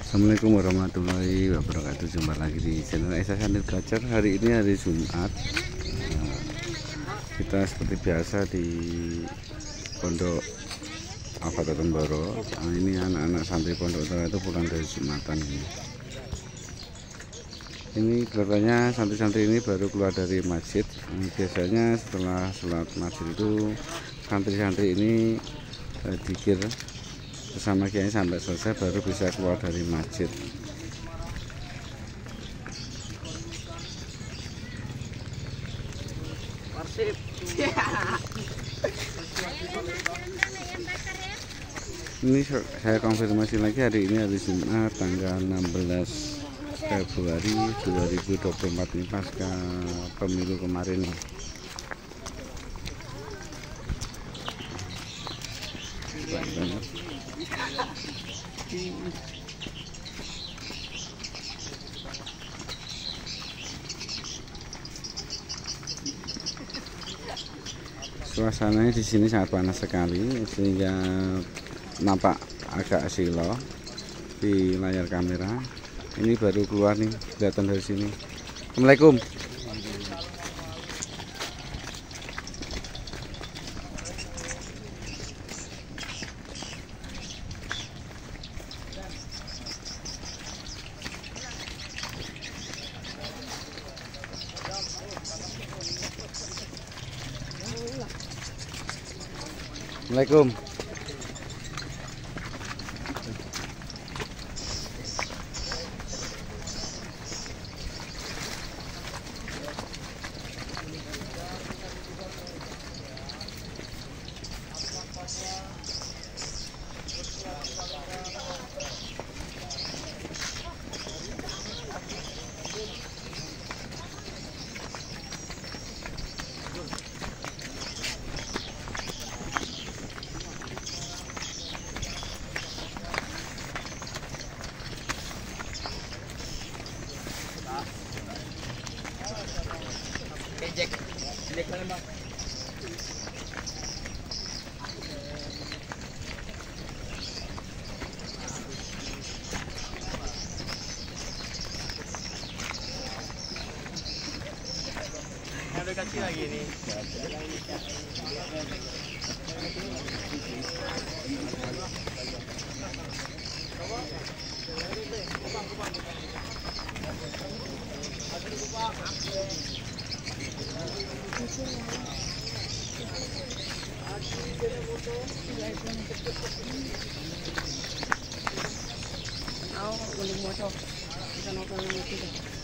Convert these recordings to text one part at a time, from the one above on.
Assalamualaikum warahmatullahi wabarakatuh. Jumpa lagi di channel Esa Sandir Gacar. Hari ini hari Jumat. Kita seperti biasa di Pondok Al-Fatah Temboro. Ini anak-anak santri Pondok Utara itu pulang dari Jumatan ini. Ini kelihatannya santri-santri ini baru keluar dari masjid. Biasanya setelah sholat maghrib itu santri-santri ini dikir bersama kiai sampai selesai baru bisa keluar dari masjid. Ini saya konfirmasi lagi, hari ini hari Jumat tanggal 16 Februari 2024 ini pasca pemilu kemarin. Banyak. Suasananya di sini sangat panas sekali sehingga nampak agak silau di layar kamera. Ini baru keluar nih, kelihatan dari sini. Assalamualaikum. Assalamualaikum. Ada kecil lagi nih. Boleh motor. Bisa nonton itu.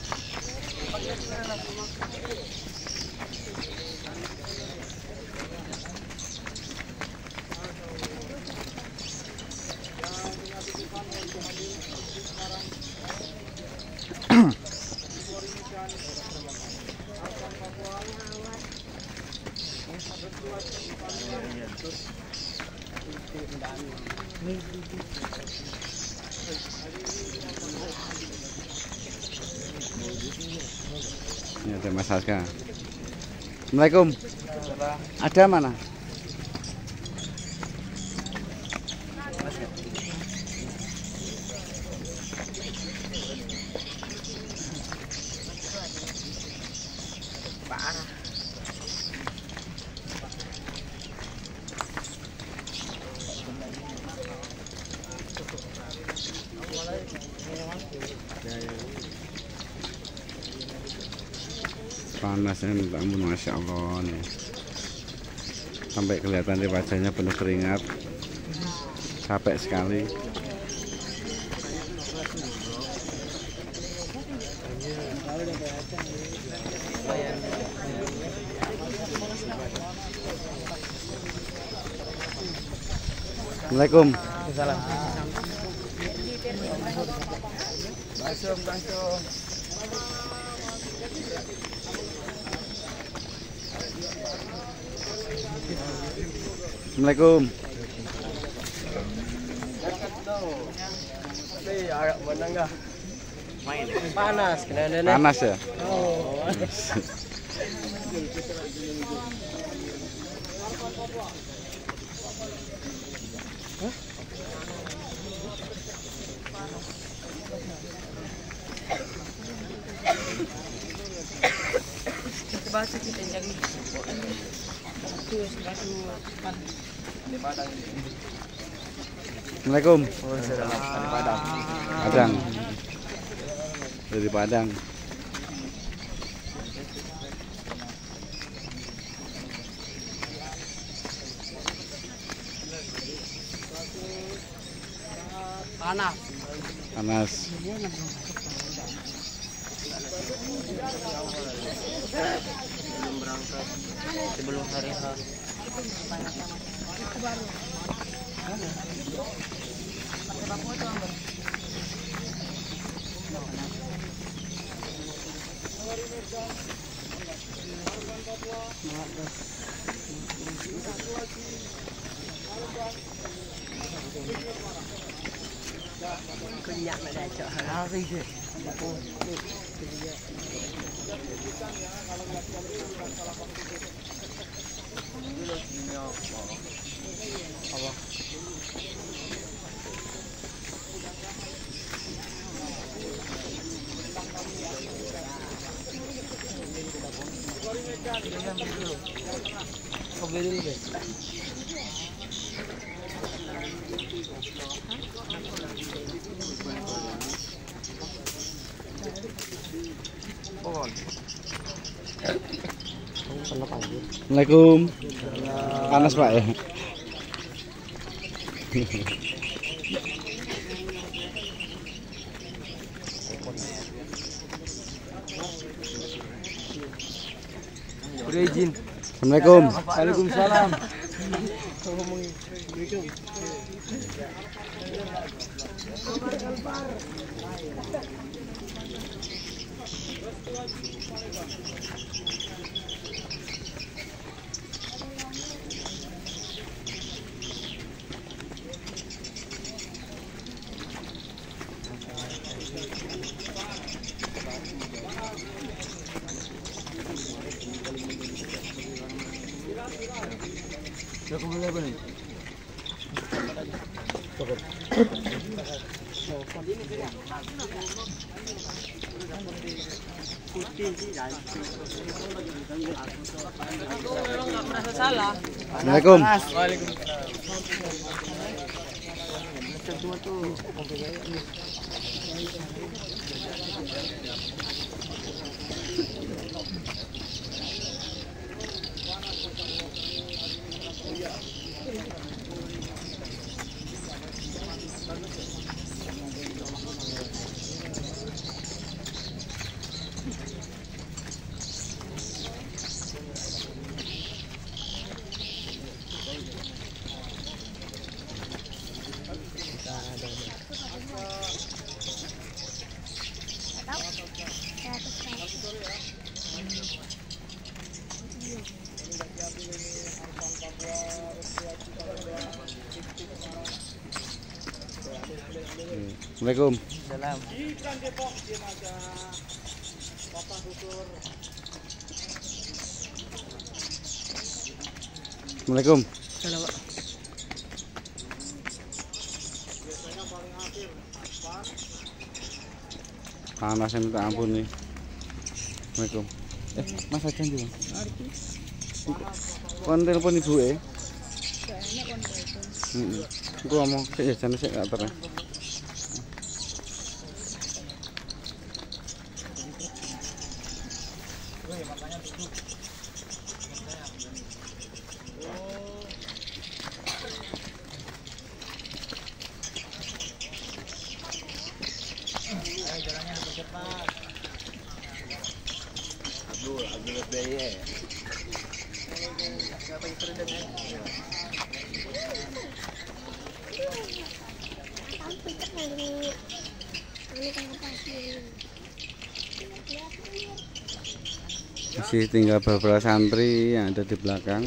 Ini ada Mas Aska. Assalamualaikum. Ada mana? Parah. Panasnya minta ampun, Masya Allah nih. Sampai kelihatan di wajahnya penuh keringat, capek sekali. Assalamualaikum. Salam. Langsung. Assalamualaikum. Agak menengah. Panas, kena Panas ya? Oh. batu kita jadi. Assalamualaikum. Dari Padang. Padang. Dari Padang. Panas. Panas. Sebelum berangkat, sebelum hari H. Kenyak nak dah cak hari je. Assalamualaikum. Panas Pak ya. Izin. Assalamualaikum. Waalaikumsalam. Assalamualaikum. Assalamualaikum. Salam. Assalamualaikum. Salam. Panasnya minta ampun nih. Assalamualaikum. Mas Ajan juga. Kon telepon ibu Aku ngomong sik jane sik gak terus. Masih tinggal beberapa santri yang ada di belakang.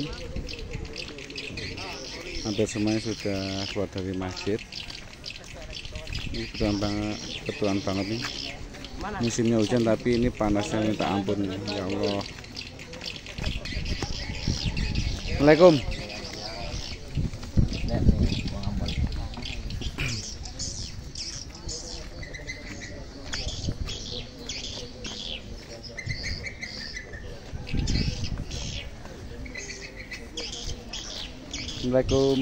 Hampir semuanya sudah keluar dari masjid. Ini kebetulan banget nih. Musimnya hujan tapi ini panasnya minta ampun, ya Allah. Assalamualaikum. Assalamualaikum.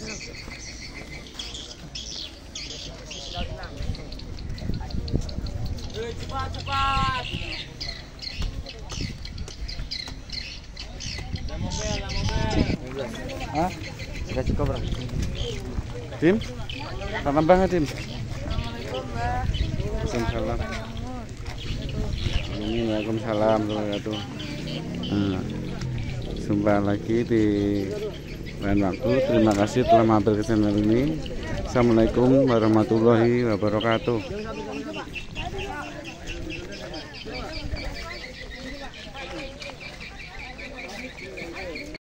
Cepat. Ah, sudah cukup bro. Dim, salam banget Dim. Waalaikumsalam. Waalaikumsalam warahmatullahi wabarakatuh. Nah, jumpa lagi di lain waktu. Terima kasih telah mampir ke channel ini. Assalamualaikum warahmatullahi wabarakatuh.